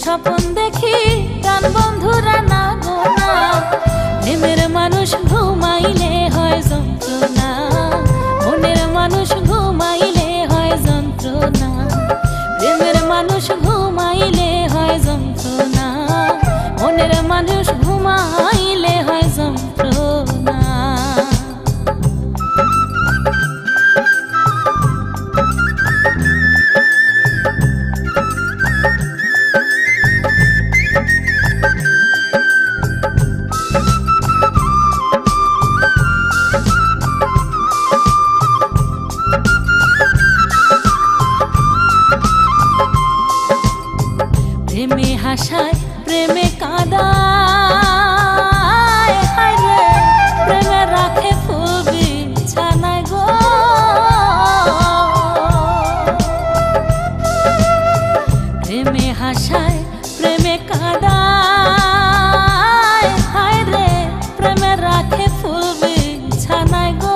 স্বপন দেখি প্রাণ বন্ধুরা না গো না। প্রেমের মানুষ ঘুমাইলে হয় যন্ত্রণা, মনের মানুষ ঘুমাইলে হয় যন্ত্রণা। প্রেমের মানুষ ঘুমাইলে হয় যন্ত্রণা, মনের মানুষ ঘুমাইলে হয় যন্ত্রণা। প্রেমে হাসায় প্রেমে কাঁদায়, হায়রে প্রেমে রাখে ফুল বিছানায় গো। প্রেমে হাসায় প্রেমে কাঁদায়, হায়রে প্রেমে রাখে ফুল বিছানায় গো।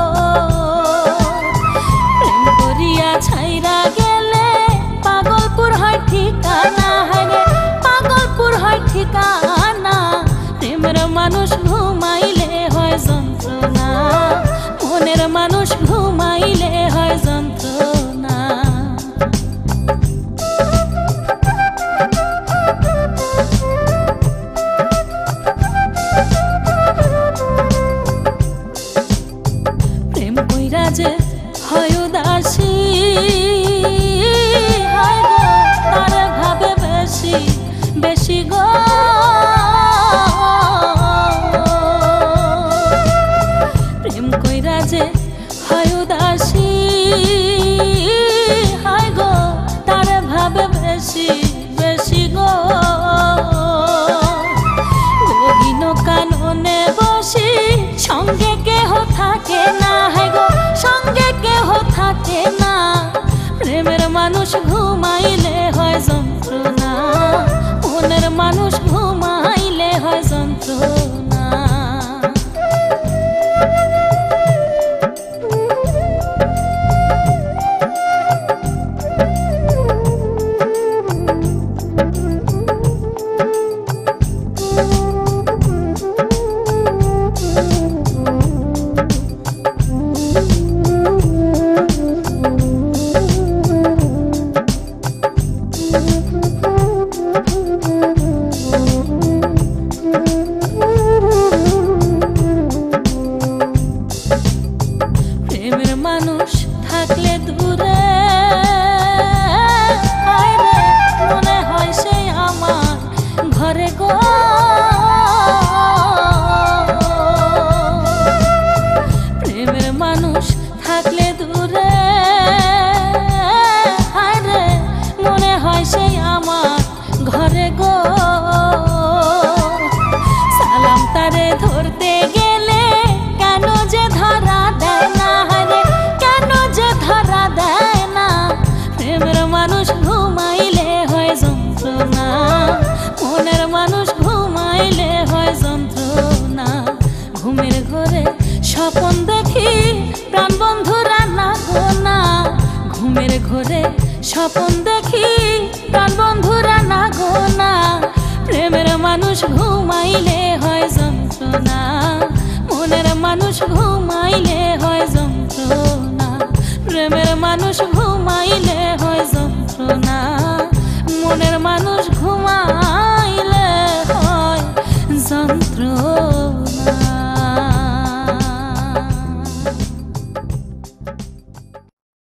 প্রেম করিয়া ছাইরা গেলে পাগলপুর হয় ঠিকানা, পাগলপুর হয় ঠিকানা। প্রেমের মানুষ ঘুমাইলে হয় যন্ত্রণা, মনের মানুষ ঘুমাইলে হয় যন্ত্রণা। প্রেম কইরা যে হয় উদাসী, বেশি গো। প্রেম কইরা যে হয় উদাসী, হায় গো তার ভাবে বেশি বেশি গো। গহীন কাননে বসি সঙ্গে কেহ থাকে না, হায় গো সঙ্গে কেহ থাকে না। প্রেমের মানুষ ঘুমাইলে হয় যন্ত্রণা, মনের মানুষ ঘুমাইলে হয় যন্ত্রণা। প্রেমের মানুষ থাকলে দূরে, হায়রে মনে হয় সে আমার ঘরে গো। প্রেমের মানুষ থাকলে দূরে, হায়রে মনে হয় সে আমার ঘরে গো। সালাম তারে ধরতে গেলে কেন যে ধরা দেয় না, কেন যে ধরা দেয় না। প্রেমের মানুষ ঘুমাইলে হয় যন্ত্রণা, মনের মানুষ ঘুমাইলে হয় যন্ত্রণা। ঘুমের ঘরে স্বপন দেখি প্রাণ বন্ধুরা না গো না। ঘুমের ঘরে স্বপন দেখি প্রাণ বন্ধুরা না গো না। প্রেমের মানুষ ঘুমাইলে হয় যন্ত্রণা, মনের মানুষ ঘুমাইলে হয় যন্ত্রণা। প্রেমের মানুষ